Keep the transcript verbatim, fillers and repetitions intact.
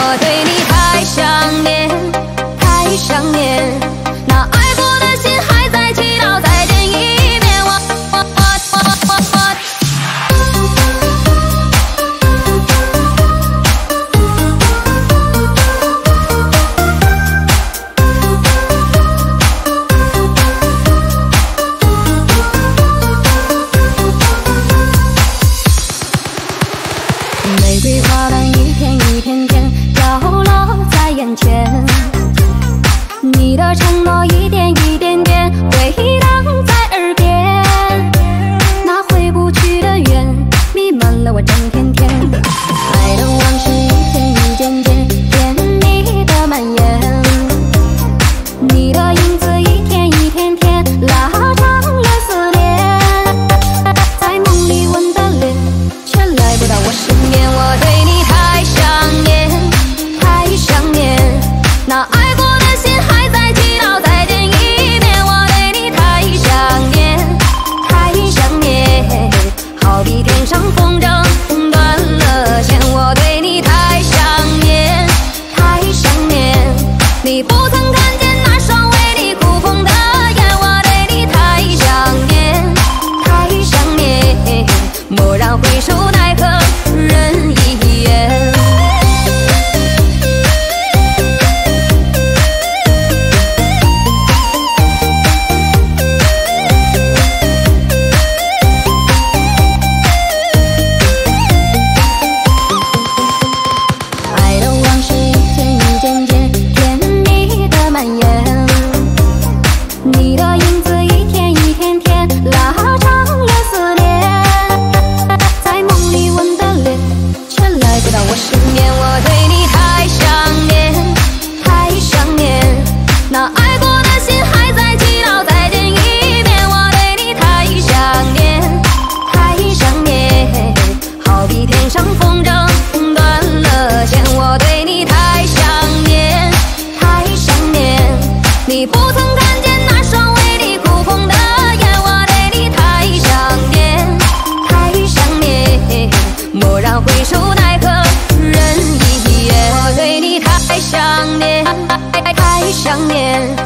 我对你太想念，太想念，那爱过的心还在祈祷再见一面。我我我我我我。 玫瑰花瓣一片一片片飘落在眼前，你的承诺一点一点点回荡在耳边，那回不去的缘弥漫了我整片天，爱的往事一天一件件甜蜜的蔓延，你的影子一天一天天拉长了思念，在梦里吻的脸却来不到我身边。 我对你太想念，太想念，那爱过的心还在祈祷再见一面。我对你太想念，太想念，好比天上风筝断了线。我对你太想念，太想念，你不曾看见那双为你哭红的眼。我对你太想念，太想念，蓦然回首奈何。 人一眼，爱的往事一天一件件甜蜜的蔓延，你的影子一天一天天拉长了思念，在梦里吻的。 却来不到我身边，我对你太想念，太想念，那爱过的心还在祈祷再见一面。我对你太想念，太想念，好比天上风筝断了线。我对你太想念，太想念，你不曾看见那双为你哭红的眼。我对你太想念，太想念，蓦然回首。 太想念，太想念。